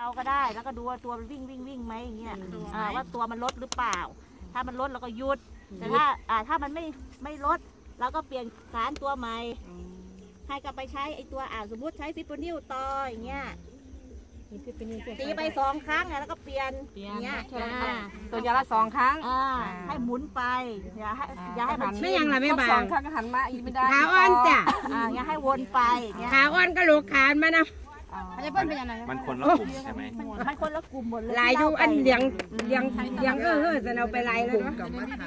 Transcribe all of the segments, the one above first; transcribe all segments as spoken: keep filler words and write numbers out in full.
เอาก็ได้แล้วก็ดูว่าตัวมันวิ่งวิ่งวิ่งไหมอย่างเงี้ยว่าตัวมันลดหรือเปล่าถ้ามันลดเราก็หยุดแต่ถ้าถ้ามันไม่ไม่ลดเราก็เปลี่ยนสารตัวใหม่ให้กลับไปใช้ไอตัวอ่าสมมติใช้ฟิปโปนิลต่ออย่างเงี้ยตีไปสองครั้งแล้วก็เปลี่ยนอย่างเงี้ยตัวยาละสองครั้งให้หมุนไปอย่าให้อย่าให้มันไม่ยังละไม่บางสองครั้งก็หันมาอีกไม่ได้ขาอ่อนจ้ะอย่าให้วนไปขาอ่อนก็ลูกขานมานะมันคนละกลุ่มใช่ไหมมันคนละกลุ่มหมดเลยลายดูอันเลี้ยงเลี้ยงเลี้ยงเออเออจะเอาไปลายเลยเนาะ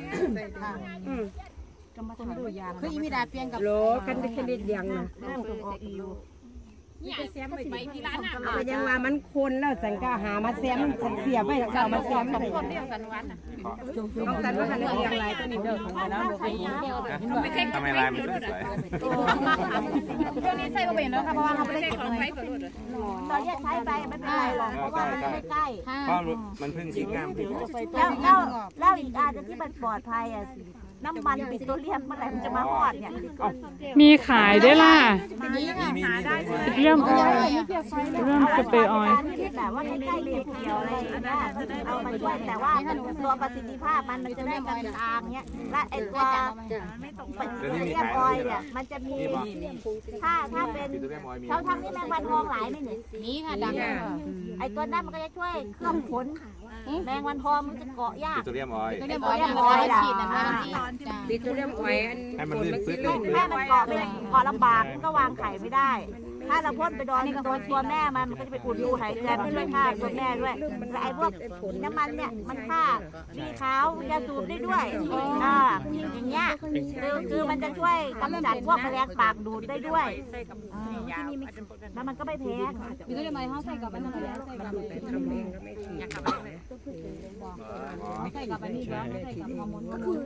คืออีมีดาเปียงกับโลกันเป็นคดีเลี้ยงนะเนี่ยไปที่ร้านอ่ะเอายังว่ามันคนแล้วสังกาหามาแซมเสียไปแล้วเอามาแซมใส่คนเดียวกันวันอ่ะต้องสันว่ากันเลี้ยงลายตัวนี้เด้อของเราทำไมลายมันสวยช่วงนี้ใส่กระเบนแล้วค่ะเพราะว่าเราไม่ได้ของไทยตอนนี้ใช้ไปไม่เป็นไรหรอกเพราะว่ามันไม่ใกล้เพราะมันเพิ่งยิงงามแล้วแล้วแล้วอีกอันที่มันปลอดภัยอ่ะน้ำมันปิโตรเลียมเมื่อไหร่มันจะมาฮอดเนี่ยมีขายได้ล่ะเรื่องออยเรื่องสเปรย์ออยที่แบบว่าใกล้ๆเรียบเกี่ยวอะไรอย่างเงี้ยเอามาช่วยแต่ว่าตัวประสิทธิภาพมันมันจะได้กลางๆเงี้ยและไอตัวปิโตรเลียมออยเนี่ยมันจะมีถ้าถ้าเป็นเขาทำนี่แมงวันทองหลายไหมเนี่ยนี่ค่ะดังไอตัวนั้นมันก็จะช่วยเคลือบขนแมงวันทองมันจะเกาะยากปิโตรเลียมออยปิโตรเลียมออยออยฉีดนะคะปิโตรเลียมออยให้มันลื่นพื้นให้มันเกาะไม่เกาะลำบากก็วางไข่ไม่ได้ถ้าเราพ่นไปโดนตัวตัวแม่มันมันก็จะไปอุดรูหายใจไม่ด้วยฆ่าตัวแม่ด้วยแต่ไอ้พวกน้ำมันเนี่ยมันฆ่าดีขาวยาสูบได้ด้วยอ่าอย่างเงี้ยคือคือมันจะช่วยกำจัดพวกแมลงปากดูดได้ด้วยแล้วมันก็ไม่แพ้มีตัวไหนเขาใส่กับมันอะไรใส่กับใส่กับอันนี้แล้วใส่กับฮอร์โมนก็คือ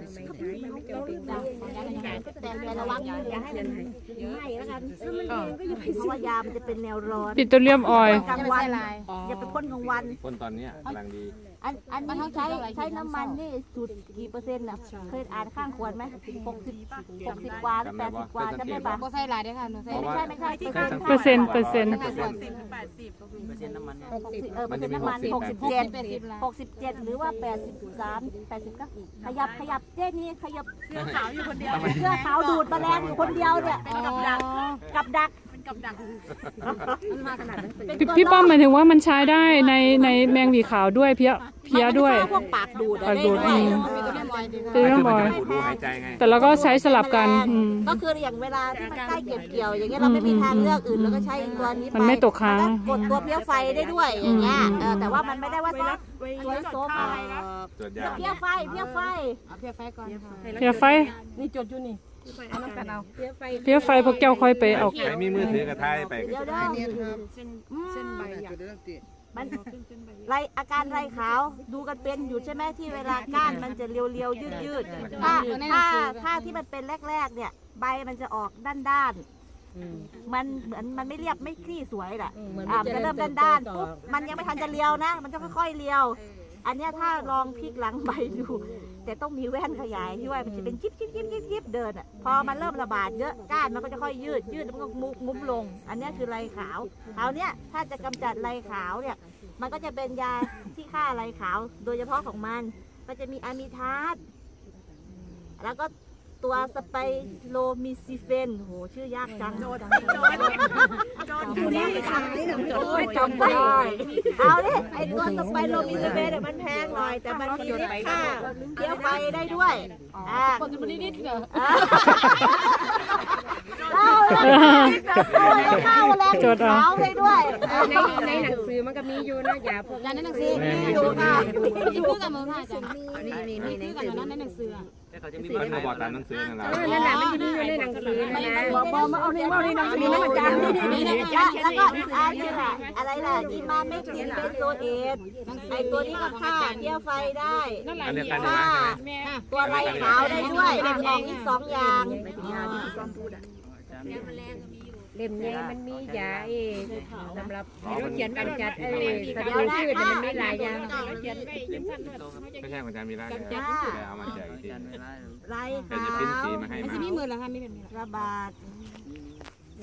แต่ระวังอย่าให้มันไหม้แล้วกันเพราะว่ายามันจะเป็นแนวร้อนปิโตรเลียมออยล์กลางวันอย่าไปพ่นกลางวันพ่นตอนนี้กำลังดีอันอันนี้ใช้ใช้น้ำมันนี่สูตรกี่เปอร์เซ็นต์นะเคยอ่านข้างขวดไหมหกสิบหกสิบกว่าหรือแปดสิบกว่าจะไม่บาก็ใส่หลายด้วยค่ะไม่ใช่ไม่ใช่เปอร์เซ็นต์เปอร์เซ็นต์แปดสิบเปอร์เซ็นต์น้ำมันหกสิบเออเปอร์เซ็นต์น้ำมันหกสิบเจ็ดหกสิบเจ็ดหรือว่าแปดสิบสามแปดสิบก็ขยับขยับเจ๊นี่ขยับเสื้อขาวอยู่คนเดียวเสื้อขาวดูดแมลงอยู่คนเดียวเนี่ยกับดักกับดักพี่ป้อมหมายถึงว่ามันใช้ได้ในในแมงวีขาวด้วยเพี้ยเพี้ยด้วยพวกปากดูดปากดูดอืมคือมันจะดูดหายใจไงแต่เราก็ใช้สลับกันก็คืออย่างเวลาที่มันใกล้เก็บเกี่ยวอย่างเงี้ยเราไม่มีทางเลือกอื่นเราก็ใช้ตัวนี้ไปมันไม่ตกค้างกดตัวเพี้ยไฟได้ด้วยอย่างเงี้ยแต่ว่ามันไม่ได้ว่าซักตัวโซ่ไปเพี้ยไฟเพี้ยไฟเพี้ยไฟก่อนเพี้ยไฟนี่จดอยู่นี่เอาน้ำกันเอาเพี้ยไฟพวกเจ้าค่อยไปเอาใครมีมือถือกระทายไปเดี๋ยวเดี๋ยวเส้นเส้นใบมันไรอาการไรขาวดูกันเป็นอยู่ใช่ไหมที่เวลาก้านมันจะเรียวๆยืดๆถ้าถ้าถ้าที่มันเป็นแรกๆเนี่ยใบมันจะออกด้านๆมันเหมือนมันไม่เรียบไม่คลี่สวยแหละอ่ามันจะเริ่มด้านๆปุ๊บมันยังไม่ทันจะเรียวนะมันจะค่อยๆเรียวอันนี้ถ้าลองพลิกหลังใบดูแต่ต้องมีแว่นขยายด้วยมันจะเป็นจิ๊บจิ๊บจิ๊บจิ๊บจิ๊บเดินอ่ะพอมันเริ่มระบาดเยอะก้านมันก็จะค่อยยืดยืดแล้วมันก็มุบมุบลงอันนี้คือไรขาวคราวนี้ถ้าจะกำจัดไรขาวเนี่ยมันก็จะเป็นยาที่ฆ่าไรขาวโดยเฉพาะของมันก็จะมีอะมิทาสแล้วก็ตัวสไปโรมิซิเฟนโหชื่อยากจังโจดโจดโจดอยู่นี่ค่ะโจดจำไม่ได้เอาเนี่ยไอตัวสไปโรมิซิเฟนมันแพงหน่อยแต่มันมีฤทธิ์ฆ่าเกี่ยวไฟได้ด้วยอ่าคนจะไม่ได้นิดเหรอเราเราข้าวแรงขาวได้ด้วยในในหนังสือมันก็มีอยู่นะอย่าพวกในหนังสือมีอยู่ค่ะมีคู่กันมั้งค่ะจ้ะมีมีมีในคู่กันในหนังสือมันมาบอกตามหนังสือนั่นแหละนั่นแหละมันจะมีอยู่ในหนังสือนะบอกบอกมาเอาในเอาในหนังสือนะมันจานนี่นี่นี่แล้วก็อันนี้ค่ะอะไรล่ะอิมาเมกตินเป็นโซเอทไอตัวนี้ก็ฆ่าเกี่ยวไฟได้ฆ่าตัวไรขาวได้ด้วยออกอีกสองอย่างเล่มใหญ่มันมียาเองสำหรับเขียนการจัดเออสัตว์พืชมันมีหลายอย่างไม่ใช่มันจะมีร้านแล้วแต่เอามาแจกทีไรขาวไม่ใช่มีมือหรอคะมีแบบนี้ระบาด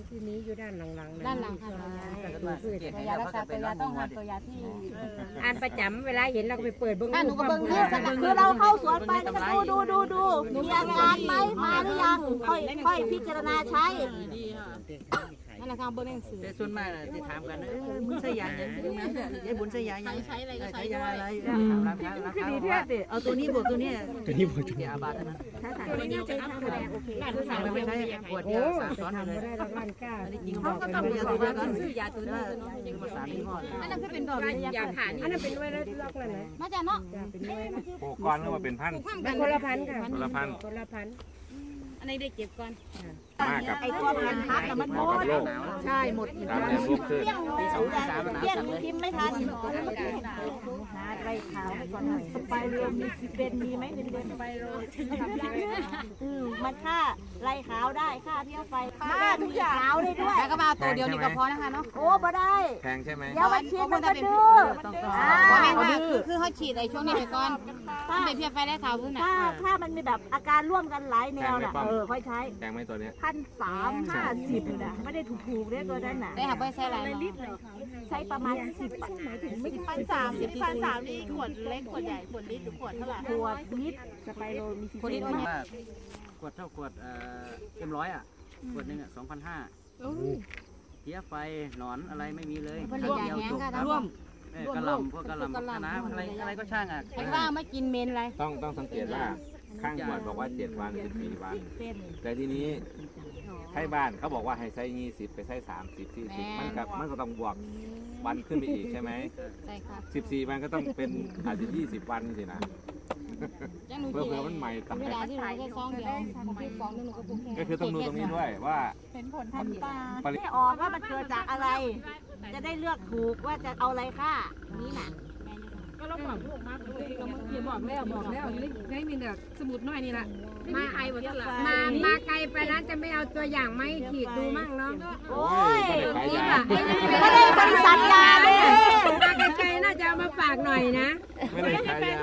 ที่นี้อยู่ด้านหลังๆด้านหลังค่ะตัวยารักษาตัวยาต้องหาตัวยาที่อ่านประจำเวลาเห็นเราก็ไปเปิดเบิ้งหนูก็เบิ่งคือคือเราเข้าสวนไปแล้วก็ดูดูดูดูมีอาการไหมมาหรือยังค่อยค่อยพิจารณาใช้นั่นแหละค่ะเบิ่งหนังสือแต่ส่วนมากจะถามกันเออบุญใช้ยาอย่างนี้นะยายบุญใช้ยาอย่างใช้อะไรก็ใช้ยาอะไรถามราคาราคาว่าเอาตัวนี้บวกตัวนี้ตัวนี้บวกตัวนี้อาบาทนั้นถ้าสารตัวนี้จะทำแสดงโอเคสั่งไปไม่ใช้ขวดยาสามซ้อนไปเลยได้รางวัลก้าจริงเขาก็ต้องยาตัวเดียวกันซื้อยาตัวนี้ภาษาที่ห้ออันนั้นคือเป็นดอกยาฐานอันนั้นเป็นไว้แล้วล็อกเลยนะมาจากเนาะเป็นไว้โอ้ก้อนนึกว่าเป็นพันเป็นคนละพันค่ะคนละพันคนละพันอันนี้ได้เก็บก่อนมากกับไอตัวแผ่นพับมันเหหมมาะกับดโลกใช่หมดตามแนวโลกขึ้นเปี้ยงเลยเปี้ยงพิมพ์ไม่ทันหาไรขาวก่อนหน่อยสไปเรียมีเบนมีไหมเบนเบนสไปโรอืมมันฆ่าไรขาวได้ฆ่าเที่ยวไฟฆ่าทุกอย่างขาวได้ด้วยแล้วก็มาตัวเดียวนี่ก็พอนะคะเนาะโอ้บ่ได้แพงใช่ไหมเดี๋ยวมันฉีดมันก็ดื้ออ่าคือคือเขาฉีดไอ้ช่วงนี้ไปก่อนถ้าเป็นเพียไฟได้ขาวขึ้นน่ะถ้าถ้ามันมีแบบอาการร่วมกันหลายแนวน่ะเออค่อยใช้แพงไหมตัวเนี้ยพันสามห้าสิบนะไม่ได้ถูกๆเนี่ยตัวนั้นน่ะได้ค่ะไปใช้อะไรใช้ประมาณสิบพันสามสิบพันสามนี่ขวดเล็กขวดใหญ่ขวดลิตรหรือขวดเท่าไหร่ขวดลิตรสไปโรมีซีขวดลิตรซีว่าไงว่าขวดเท่าขวดเอ่อเอ็มร้อยอ่ะขวดหนึ่งอ่ะสองพันห้าเพี้ยไฟหนอนอะไรไม่มีเลยผลิตยาแห้งค่ะร่วมกระลำพวกกระลำคณะอะไรอะไรก็ช่างอ่ะไอ้ว่าไม่กินเมนอะไรต้องต้องสังเกตว่าข้างขวดบอกว่าเจ็ดวันสิบสี่วัน แต่ทีนี้ให้บ้านเขาบอกว่าให้ใช้ยี่สิบไปใช้สามสิบสี่สิบมันกับมันก็ต้องบวกวันขึ้นไปอีกใช่ไหมใช่ค่ะสิบสี่วันก็ต้องเป็นอาจจะยี่สิบวันสินะยังหนูเพื่อกินเพื่อมันใหม่ตายเวลาที่หนูแค่ซองเดียวพี่ฟองนึงหนูก็ปุ๊บก็คือต้องดูตรงนี้ด้วยว่าเป็นผลทันตาไม่ออกว่ามันเกิดจากอะไร จะได้เลือกถูกว่าจะเอาอะไรค่านี่น่ะก็เราบอกลูกมากเลยเราเมื่อกี้บอกแล้วบอกแล้วได้มีแต่สมุดน้อยนี่แหละมาไอหมดแล้วล่ะมามาไกลไปนั้นจะไม่เอาตัวอย่างไม่ขีดดูมั่งเนาะโอ้ยไม่ได้ขายยาไม่ได้บริษัทยาเลยมาไกลๆน่าจะเอามาฝากหน่อยนะไม่ได้ขายยา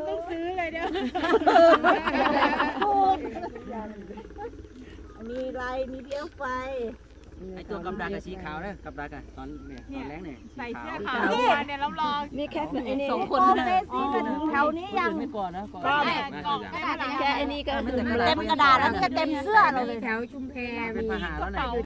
ถูกมีไรมีเบี้ยวไฟไอตัวกำดักกับสีขาวนะกำดักอ่ะตอนเนี่ยตอนแรกเนี่ยใส่เสื้อขาวนี่นี่แค่สองคนเฟซีก็ถึงแถวนี้ยังไม่ก่อนนะก่อนแค่อันนี้ก็เต็มกระดาษแล้วก็เต็มเสื้อเลยแถวชุมแพเป็นมีปัญหาแล้วเนี่ย